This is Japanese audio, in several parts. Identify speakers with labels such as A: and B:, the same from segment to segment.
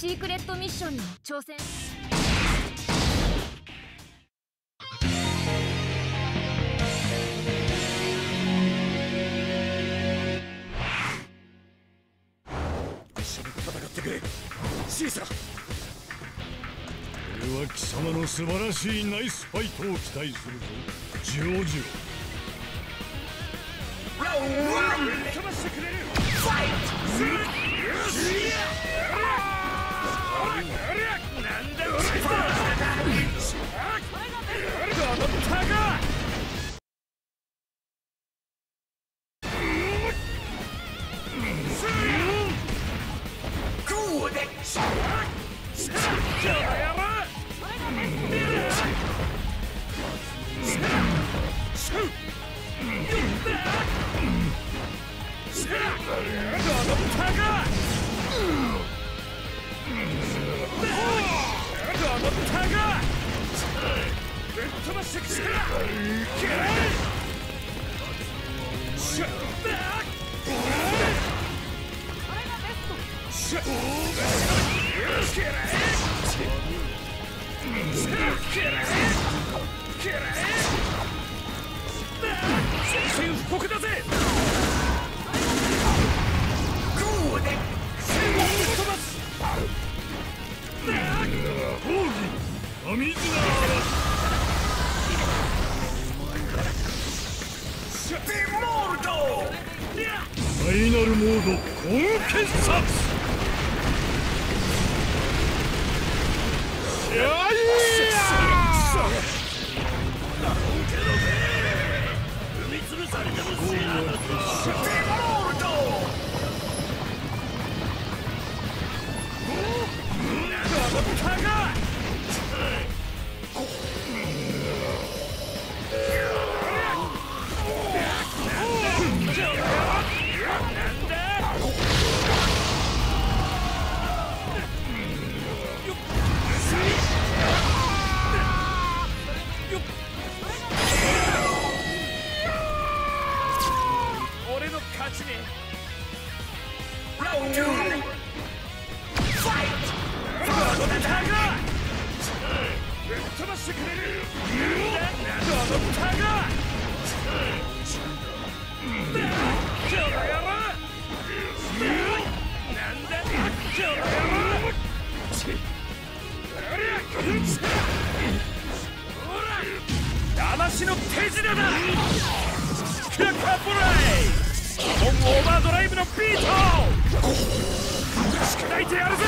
A: シークレットミッションに挑戦。
B: 一緒に戦ってくれ、シーサー。
C: 俺は貴様の素晴らしいナイスファイトを期待するぞ、ジョージオ。
B: ラウンド1、かましてくれる。ファイト。なんだこれ。このタガ。グーで。宣布だぜ。グーで飛ばす。
C: アミズナ
B: デモルド。
C: ファイナルモード本決殺。
B: 踏み潰されても知らぬぞ。デモルド。タガ。俺の勝ちね。ラウンド2、ファイト。タガ。ぶっ飛ばしてくれる。このタガ。今日の野郎。なんだ今日の野郎。騙しの手品だ。クラッカーボライ。本オーバードライブのビート。砕いてやるぜ。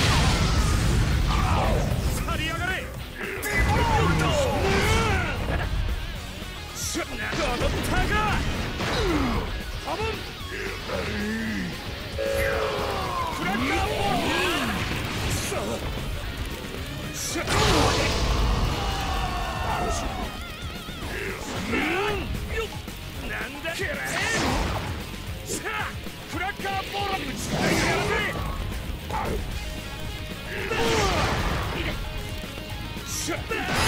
B: 去りやがれ。デモルド。このタガ。ハモン。クラッカーボライ。なんだクラッカーボーラーぶち砕いてやるぜ。シャッ